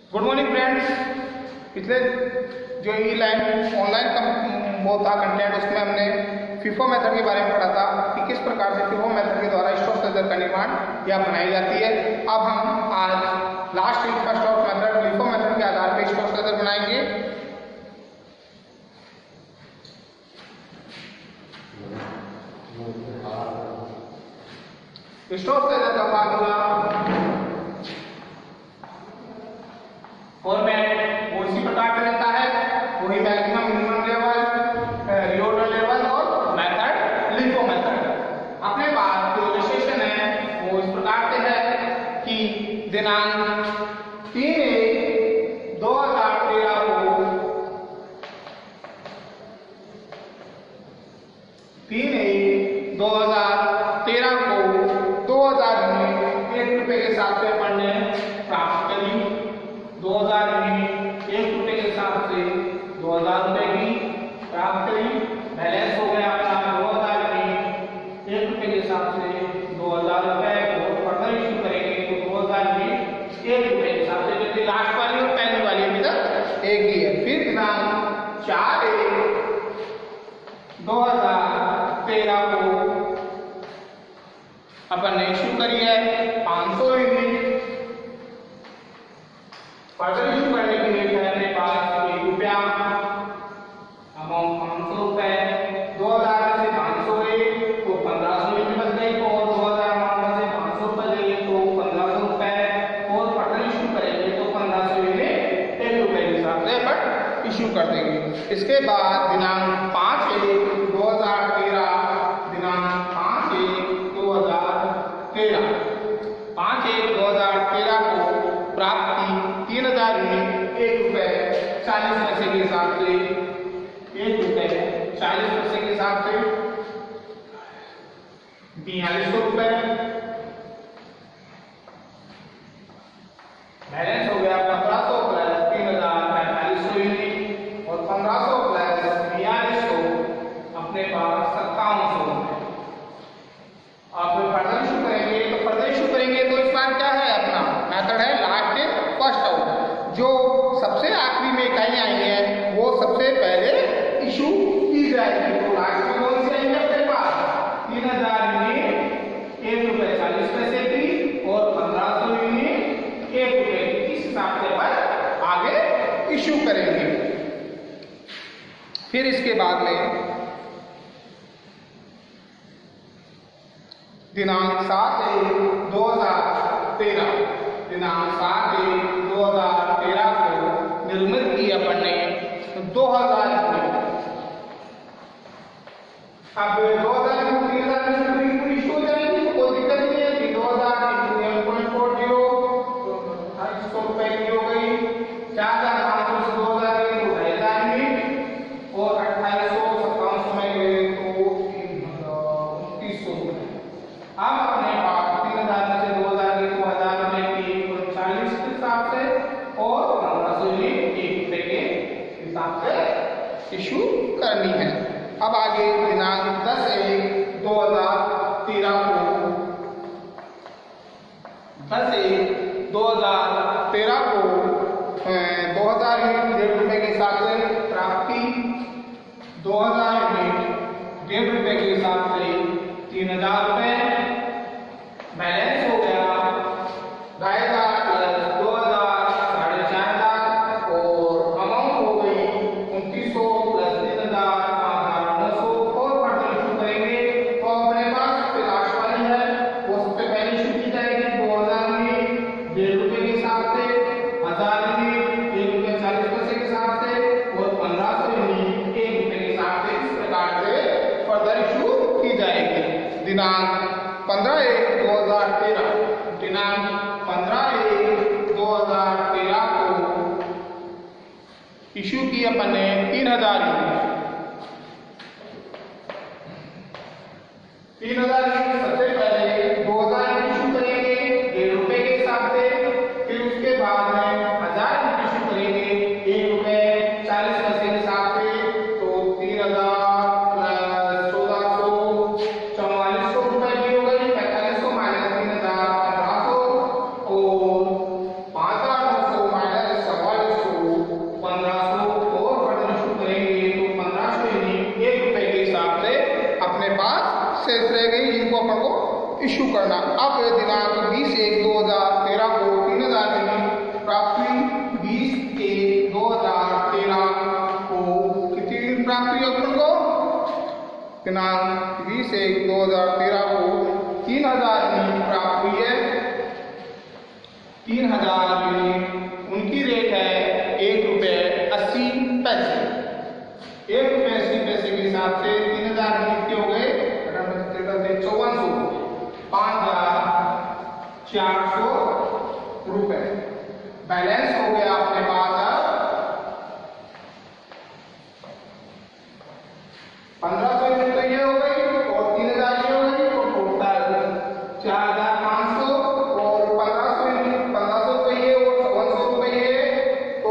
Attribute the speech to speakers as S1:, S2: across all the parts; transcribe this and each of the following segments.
S1: Good morning friends. पिछले जो ई line online वो था कंटेंट, उसमें हमने फीफो मेथड के बारे में पढ़ा था कि किस प्रकार से फीफो मेथड के द्वारा स्टोर स्ट्रक्चर का निर्माण या बनाई जाती है। अब हम आज लास्ट वीक का स्टोर मेथड फीफो मेथड के आधार पर स्टोर स्ट्रक्चर बनाएंगे। स्टोर स्ट्रक्चर का फार्मूला फॉर्मेट वो इसी प्रकार से रहता है, वही maximum minimum level, reorder level और मेथड लिफो मेथड। अपने पास जो रजिस्ट्रेशन है वो इस प्रकार से है कि दिनांक 3/1/2013 को 3/1/2013 को 2000 यूनिट 1 रुपए के हिसाब से अपन ने प्राप्त करी। 2000 यूनिट 1 रुपए के हिसाब से 2000 रुपए की प्राप्त करी। बैलेंस हो गया अपना 2000 यूनिट 1 रुपए के हिसाब से 2000 रुपए को फर्दर इश्यू करेंगे तो 2000 यूनिट 1 रुपए के हिसाब से, जबकि लास्ट वाली और पहली वाली अभी तक एक ही है। फिर दिनांक 4/1/2013 को अपन ने इश्यू करी है 500 यूनिट। फर्दर इश्यू करने के लिए है अपने पास 1 रुपया, अमाउंट 500 रुपए। 2000 से 500 गए तो 1500 यूनिट बच गई, और 2000 अमाउंट से 500 रुपए लिए तो 1500 रुपए, और फर्दर इश्यू करेंगे तो 1500 यूनिट 1 रुपए के हिसाब से अपन इश्यू कर देंगे। इसके बाद दिनांक 5/1/2013 दिनांक 5/1/2013 5/1/2013 को प्राप्ति 3000 यूनिट 1 रुपए 40 पैसे के हिसाब से 1 रुपए 40 पैसे के हिसाब से 4200 रुपए। बैलेंस हो गया 1500 प्लस 3000 4500 यूनिट, और 1500 प्लस 4200 अपने पास 5700 रुपए। आप फर्दर इशू करेंगे तो इस बार क्या है, अपना मेथड है लास्ट इन फर्स्ट आउट। जो सबसे आखिरी में इकाई आई है वो सबसे पहले इशू की जाएगी। तो लास्ट में कौन सी आएंगे अपने पास 3000 यूनिट 1 रुपए 40 पैसे की, और 1500 यूनिट 1 रुपए की। इस हिसाब से अपन आगे इशू करेंगे। फिर इसके बाद में दिनांक 7/1/2013 दिनांक 7/1/2013 को निर्मित की अपन ने 2000 यूनिट। अब 2000 यूनिट 3000 यूनिट पूरी इशू हो जाएगी तो कोई दिक्कत नहीं है कि 2000 × 1.40 250 रुपए की हो गई। 4500 से 2000 गए तो 2000 यूनिट, और 2800 5700 में गए तो 2900 रुपए। अब अपने पास 3000 में से 2000 की 2000 रुपए की 40 के हिसाब से, और 1500 यूनिट 1 रुपए के हिसाब से इशू करनी है। अब आगे दिनांक 10/1/2013 को 10/1/2013 को 2000 यूनिट 1.5 रुपए के हिसाब से प्राप्ति 2000 यूनिट 1.5 रुपए के हिसाब से 3000 रुपए। बैलेंस हो गया 2500 प्लस 2000 4500, और अमाउंट हो गई 2900 प्लस 3000 5900, और फर्दर इशू करेंगे तो अपने पास लास्ट वाली है वो सबसे पहले इशू की जाएगी 2000 यूनिट 1.5 रुपए के हिसाब से, 1000 यूनिट 1 रुपए 40 पैसे के हिसाब से, और 1500 यूनिट 1 रुपए के हिसाब से। इस प्रकार से फर्दर इशू की जाएगी। दिनांक 15/1/2013 दिनांक 15/1/2013 को इशू की अपन ने 3000 यूनिट। 3000 यूनिट सबसे पहले 2000 इशू करेंगे 1.5 रुपए के हिसाब से, फिर उसके बाद में 1000 यूनिट इशू करेंगे 1 रुपए 40 पैसे के हिसाब से, तो 3000 प्लस 1400 4400 रुपए की हो गई। 4500 माइनस 3000 1500, और 5900 माइनस दिनांक 20/1/2013 को 3000 यूनिट प्राप्त हुई है। 3000 यूनिट उनकी रेट है ₹1.80। ₹1.80 के हिसाब से 3000 यूनिट के हो गए 5400, 5400 रुपए। बैलेंस हो गया अपने पास अब 1500 यूनिट तो ये हो गई और 3000 ये हो गई, तो टोटल 4500 और 1500 यूनिट 1500 रुपये और 5400 रुपये तो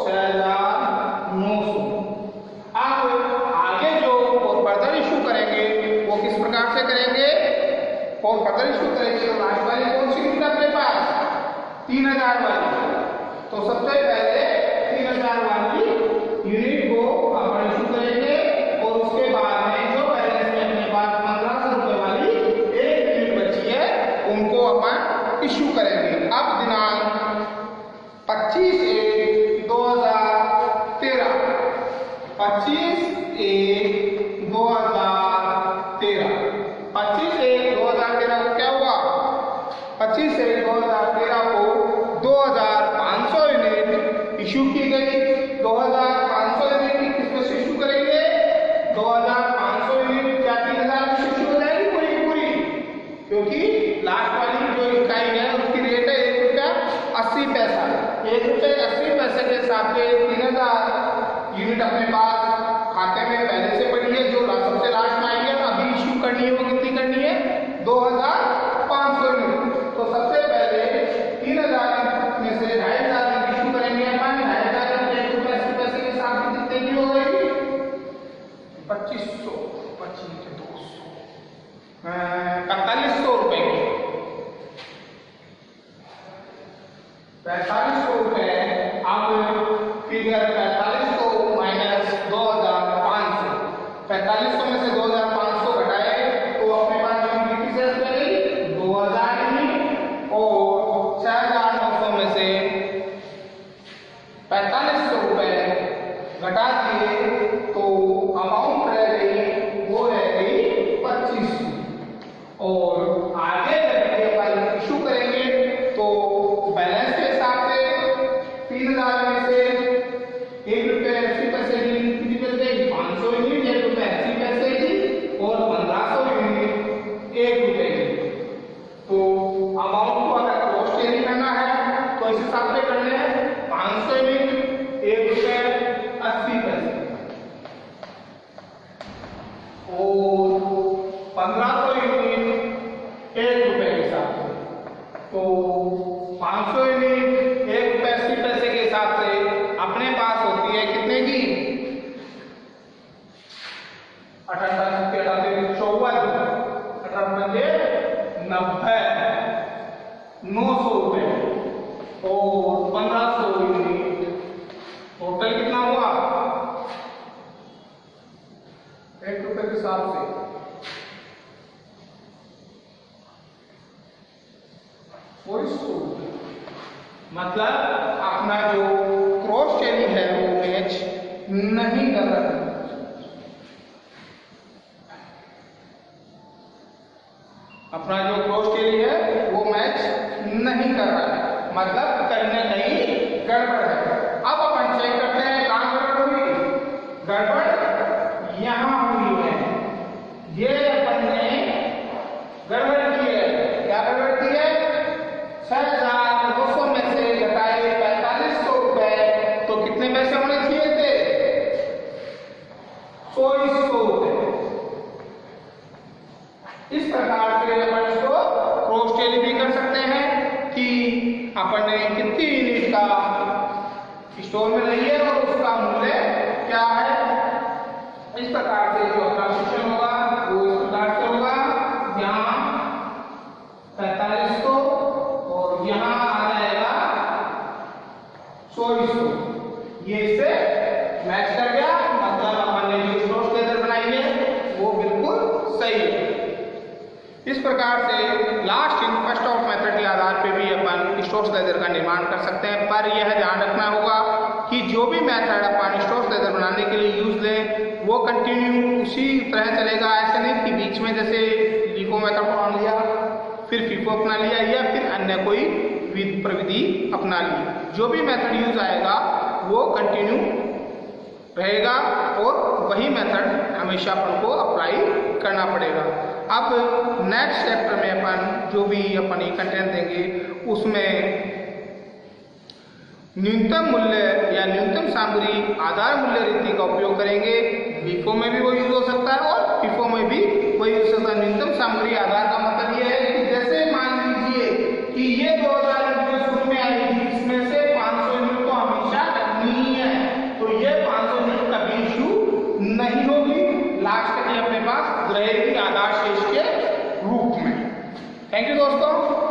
S1: 6900। अब आगे जो और फर्दर इशू करेंगे वो किस प्रकार से करेंगे? और फर्दर इशू करेंगे तो लास्ट वाली कौन सी यूनिट अपने पास 3000 वाली। तो सबसे पहले 3000 वाली यूनिट को अपन इशू करेंगे और उसके बाद में जो बैलेंस में अपने पास 1500 रुपए वाली एक यूनिट बची है उनको अपन इशू करेंगे। अब दिनांक 25/1/2013, 25/1/2013, 25/1/2013 को क्या हुआ? 25/1/2013 को 2500 यूनिट इशू की गई। 2500 यूनिट किसमें से इशू करेंगे? 2500 यूनिट क्या 3000 में इशू हो जाएगी पूरी पूरी, क्योंकि लास्ट वाली जो इकाई है उसकी रेट है ₹1.80। ₹1.80 के हिसाब से 3000 यूनिट अपने पास खाते में पहले से पड़ी है, जो सबसे लास्ट में आई है अभी इशू करनी है वो कितनी करनी है? 2500 यूनिट। तो सबसे पहले 3000 में से 2500 यूनिट इशू करेंगे अपन। 2500 यूनिट ₹1.80 के हिसाब से कितने की हो गई? 2500, 4500 रुपए की। 4500 रुपए। अब फिगर 4500 माइनस 2500, 4500 में से 2500 घटाए तो अपने पास यूनिट कितनी शेष बची? 2000 यूनिट। और 6900 में से 4500 रुपए घटा दिए तो अमाउंट रह गई, वो रह गई 2500। और आगे करके अपन इशू करेंगे तो बैलेंस के हिसाब से 3000 में से ₹1.80 की कितनी बच गई? 500 यूनिट ₹1.80 की और 1500 यूनिट ₹1 की। तो अमाउंट को अगर क्रॉस चेंज करना है तो इस हिसाब से करने हैं। 500 यूनिट ₹1.80 और 1500 यूनिट ₹1 के हिसाब से। तो 500 यूनिट ₹1.80 के हिसाब से अपने पास होती है कितने की? 58 54 90 900 रुपए और 1500 यूनिट टोटल कितना हुआ? ₹1 के हिसाब से 400। मतलब अपना जो क्रॉस चेनिंग है वो मैच नहीं कर रहा है। अपना जो क्रॉस चेनिंग है वो मैच नहीं कर रहा है, मतलब कहीं ना कहीं गड़बड़ है। अब अपन चेक करते हैं कहां गड़बड़ हुई। गड़बड़ यहां हुई है, ये अपन ने गड़बड़ की है। क्या गड़बड़ की है? 6900 में से घटाए 4500 रुपए तो कितने पैसे होने चाहिए थे? 2400 रुपए। इस प्रकार से अपन इसको क्रॉस चेक भी कर सकते हैं कि अपन ने कितनी यूनिट का स्टोर में रही है और उसका मूल्य क्या है। इस प्रकार से जो अपना क्वेश्चन होगा वो इस प्रकार से होगा, यहाँ 4500 और यहाँ आ जाएगा 2400। ये इससे मैच कर गया, मतलब अपन ने जो स्टोर स्टेजर बनाई है वो बिल्कुल सही है। इस प्रकार से last in first out method के आधार पे भी अपन स्टोर स्टेजर का निर्माण कर सकते हैं, पर यह ध्यान रखना होगा कि जो भी मेथड अपन स्टोर स्टेजर बनाने के लिए यूज लें वो कंटिन्यू उसी तरह चलेगा। ऐसा नहीं कि बीच में जैसे लिफो मेथड अपना लिया फिर फीफो अपना लिया या फिर अन्य कोई प्रविधि अपना ली। जो भी मेथड यूज आएगा वो कंटिन्यू रहेगा और वही मेथड हमेशा अपन को अप्लाई करना पड़ेगा। अब नेक्स्ट चैप्टर में अपन जो भी अपन ये कंटेंट देंगे उसमें न्यूनतम मूल्य या न्यूनतम सामग्री आधार मूल्य रीति का उपयोग करेंगे। LIFO में भी वो यूज हो सकता है और FIFO में भी वो यूज हो सकता है। न्यूनतम सामग्री आधार का मतलब ये है कि जैसे मान लीजिए कि ये 2000 यूनिट शुरू में आएगी, इसमें से 500 यूनिट तो हमेशा करनी ही है, तो ये 500 यूनिट कभी इशू नहीं होगी, लास्ट तक ये अपने पास रहेगी आधार शेष के रूप में। थैंक यू दोस्तों।